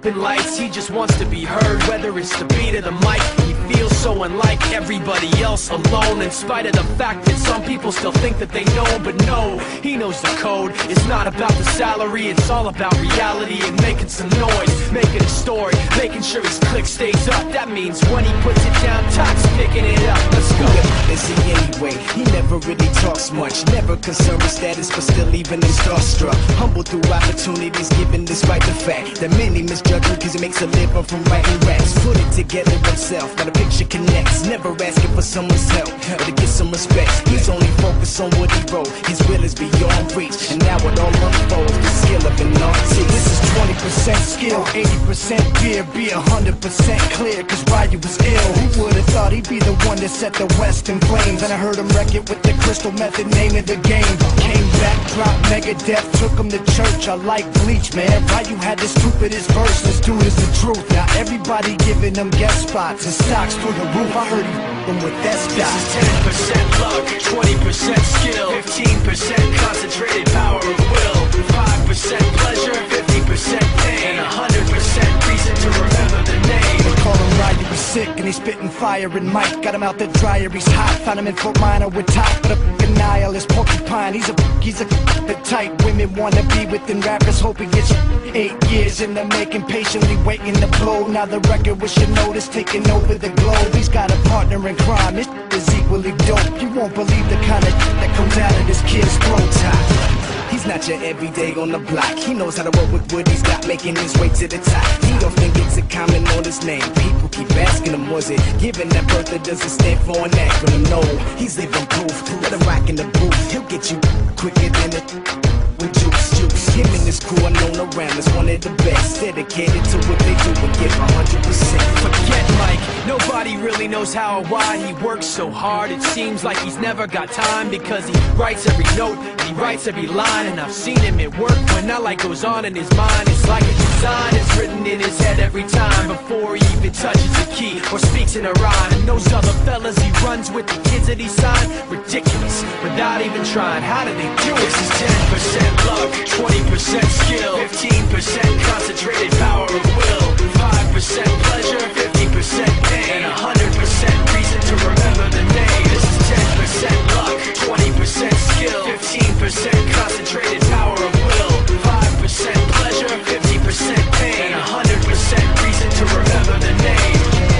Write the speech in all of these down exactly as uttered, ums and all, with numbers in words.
jumping lights. He just wants to be heard, whether it's the beat or the mic. He feels so unlike everybody else, alone, in spite of the fact that some people still think that they know him. But no, he knows the code. It's not about the salary, it's all about reality and making some noise, making a story, making sure his click stays up. That means when he puts it down, Toc's picking it up. Let's go. Is he anyway? He never really talks much, never concerned with status, but still even him starstruck. Humble through opportunities, given despite the fact that many misjudge him because he makes a living from writing raps. Put it together himself, got a picture connects, never asking for someone's help or to get some respect. He's only focused on what he wrote, his will is beyond reach, and now it all unfolds, the skill of an artist. This is twenty percent skill, eighty percent fear, be one hundred percent clear, cause Ryu was ill. Who would've thought he'd be the one that set the West in flames? And I heard him wreck it with the Crystal Method, name of the game. Came back, dropped Megadeth, took him to church. I like Bleach, man. Ryu had the stupidest verse, this dude is the truth. Now everybody giving them guest spots and stocks through the roof. I heard he f***ing with that stock. This is ten percent luck, twenty percent skill, fifteen percent concentrated power of will, five percent pleasure, fifty percent pain, and one hundred percent reason to remember the name. They call him Ryu, he's sick and he's spitting fire. And Mike got him out the dryer, he's hot. Found him in Fort Minor with top, but a f***ing nihilist porcupine. He's a f***, he's a f***, the type women wanna be within rappers, hope he gets eight years in the making, patiently waiting to blow. Now the record with your notice taking over the globe. He's got a partner in crime, his is equally dope. You won't believe the kind of that comes out of this kid's throat. He's not your everyday on the block. He knows how to work with what he's got, making his way to the top. He don't think it's a comment on his name. People keep asking him, was it given that birth that doesn't stand for an acronym? No, he's living proof. Let him rock in the booth. He'll get you quicker than it with juice, juice. Him and his crew are known around as one of the best, dedicated to what they do and give one hundred percent. Forget Mike, nobody really knows how or why he works so hard. It seems like he's never got time, because he writes every note and he writes every line. And I've seen him at work when that light goes on in his mind. It's like a design is written in his head every time, before he even touches a key or speaks in a rhyme. And those other fellas he runs with, the kids that he signed, ridiculous, without even trying. How do they do it? This is ten percent luck, twenty percent skill, fifteen percent concentrated power of will, five percent pleasure, fifty percent pain, and one hundred percent reason to remember the name. This is ten percent luck, twenty percent skill, fifteen percent concentrated power of will, five percent pleasure, fifty percent pain, and one hundred percent reason to remember the name.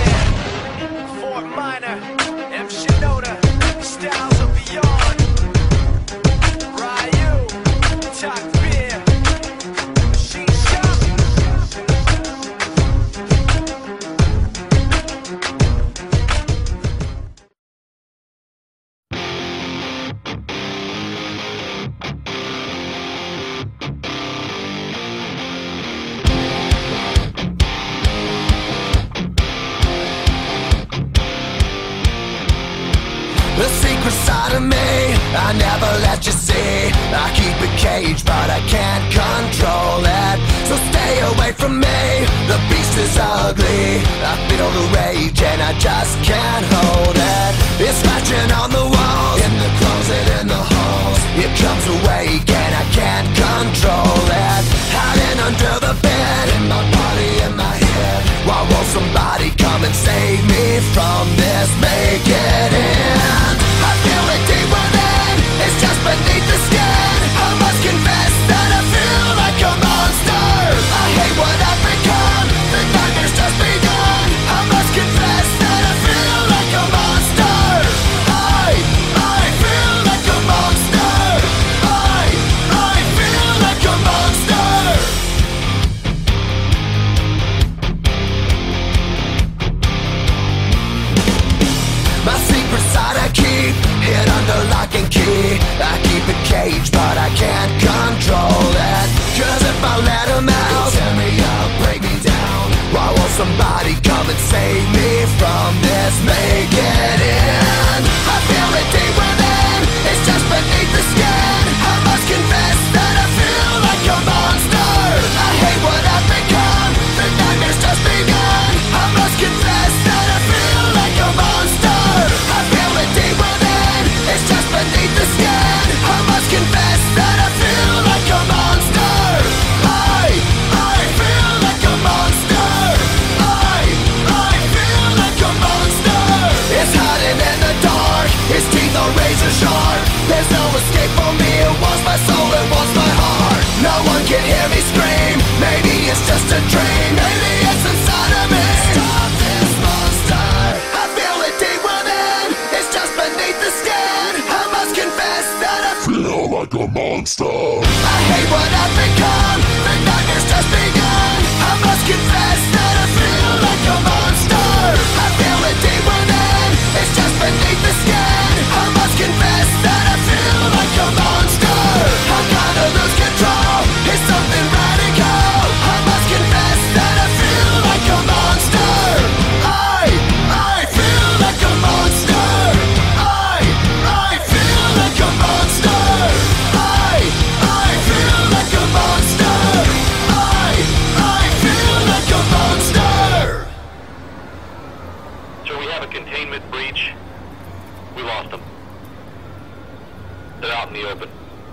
Yeah. Fort Minor, M. Shinoda, Styles of Beyond, Ryu, Toc Beer, Machine Shop. The secret side of me, I never let you see. I keep it caged, but I can't control it. So stay away from me, the beast is ugly. I feel the rage and I just can't hold it. It's scratching on the walls, in the closet, in the halls. It comes awake and I can't control it. Hiding under the bed, in my body, in my head. Why won't somebody come and save me from this? Make it end. I feel it deep within, it's just beneath the skin. I must confess that I feel like a monster. I hate what I've become, the nightmare's just begun. I must confess that I feel like a monster. I, I feel like a monster. I, I feel like a monster. My secret side I keep hid under lock and key. I keep it caged, but I can't control it. Cause if I let them out, tear me up, break me down. Why won't somebody come and save me from this? Make it end. I feel it deep within, it's just beneath the skin. I must confess that I feel like a monster. I hate what I've become, the nightmare's just begun. I must confess that I feel like a monster. I feel it deep within, it's just beneath the skin. I must confess that I feel like a monster. I, I feel like a monster. so razor sharp. There's no escape for me, it wants my soul, it wants my heart. No one can hear me scream, maybe it's just a dream. Maybe it's inside of me. Stop this monster, I feel it deep within. It's just beneath the skin. I must confess that I feel like a monster. I hate what I've become, the nightmare's just begun. I must confess that I feel like a monster. I feel it deep within, it's just beneath the skin. I must confess that I feel like a monster. I'm gonna lose control, it's something radical. I must confess that I feel like a monster. I, I feel like a monster. I, I feel like a monster. I, I feel like a monster. I, I feel like a monster. So we have a containment breach. We lost them. They're out in the open.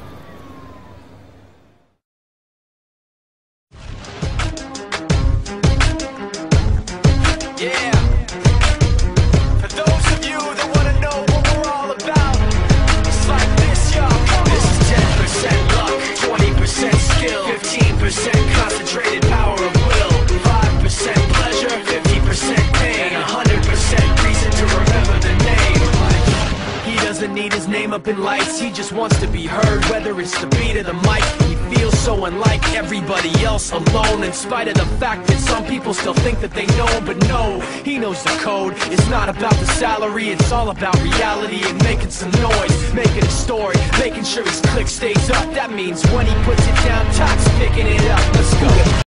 Yeah. For those of you that wanna know what we're all about, it's like this, y'all. This is ten percent luck, twenty percent skill, fifteen percent concentrated power of will, five percent pleasure, fifty percent pain, one hundred percent reason to remember the name. He doesn't need his name up in lights, he just wants to be heard, whether it's the beat or the mic. He feels so unlike everybody else, alone, in spite of the fact that some people still think that they know him. But no, he knows the code. It's not about the salary, it's all about reality and making some noise, making a story, making sure his click stays up. That means when he puts it down, Top's picking it up. Let's go.